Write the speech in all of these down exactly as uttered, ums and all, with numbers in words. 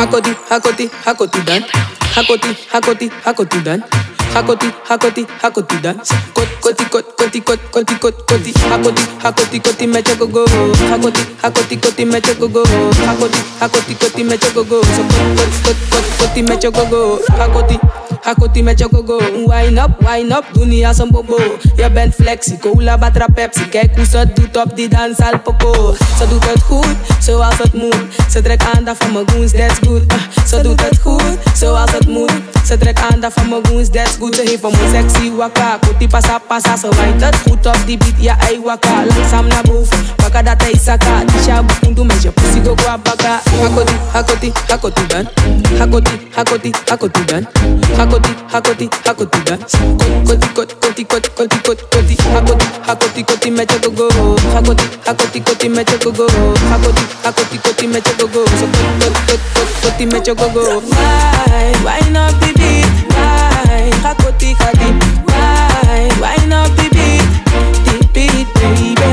Hakoti, hakoti, hakoti dan. Hakoti, hakoti, hakoti dan. Hakoti, hakoti, hakoti dan. Kot, koti, kot, koti, kot, koti, kot, koti. Hakoti, hakoti, koti me choko go. Hakoti, hakoti, koti me choko go. Hakoti, hakoti, koti me choko go. So kot, kot, kot, kot, koti me choko go. Hakoti, hakoti me choko go. Wine up, wine up, dunia som bobo. Je bent flexie, cola, batra, Pepsi. Kijk hoe ze doet op die dans al poco. Ze doet het goed, zoals het moet. Ze trekt aandacht van mijn goons, that's good. Uh, ze doet het goed, zoals het moet. Ze trekt aandacht van mijn goons, that's good. Ze heeft van mijn sexy waka. Koti pasa pasa, ze wijnt het goed op die beat, ja ei waka. Langzaam naar boven, waka dat hij saka. Die shabu kundu met je pussy go kwa baka. Hakoti, hakoti, hakoti dan. Hakoti, hakoti, hakoti dan. Hakoti, hakoti, hakoti dan. Koti, koti, koti, koti, koti, koti, koti. Hakoti, hakoti, koti met je go go. Hakoti, hakoti, koti met je go go. Hakoti, hakoti, koti met je go go. So koti, koti, koti, koti met je go go. Why, why not the beat? Why, hakoti, hakoti. Why, why not the beat? The beat, baby.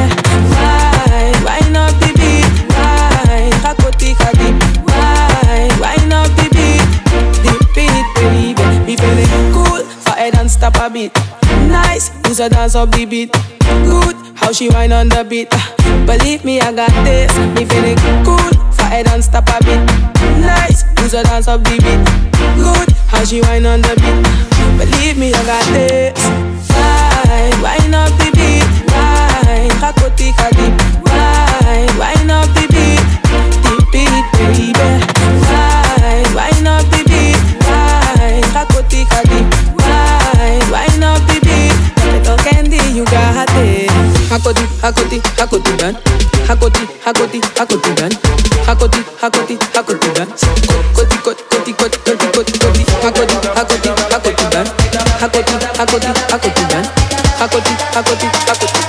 Why, why not the beat? Why, hakoti, hakoti. Why, why not the beat? The beat, baby. Me feeling cool, fire and stop a beat. Nice, who's a dance up the beat. Good, how she whine on the beat. Believe me, I got this. Me feeling cool, fire and stop a beat. Nice, who's a dance up the beat. Good, how she whine on the beat. Believe me, I got this. Why, why not the beat? Why, hakoti hakoti. Why, why not the beat? The beat, baby. Why, why not the beat? Why, hakoti hakoti. Why, why not the beat? Little candy, you got it. Hakoti, hakoti, hakoti dan. Hakoti, hakoti, hakoti dan. Hakoti, hakoti, hakoti dan. Koti, koti, koti, koti, koti, koti, koti. Hakoti, hakoti, hakoti dan. Hakoti, hakoti, hakoti dan. Hakoti, hakoti, hakoti.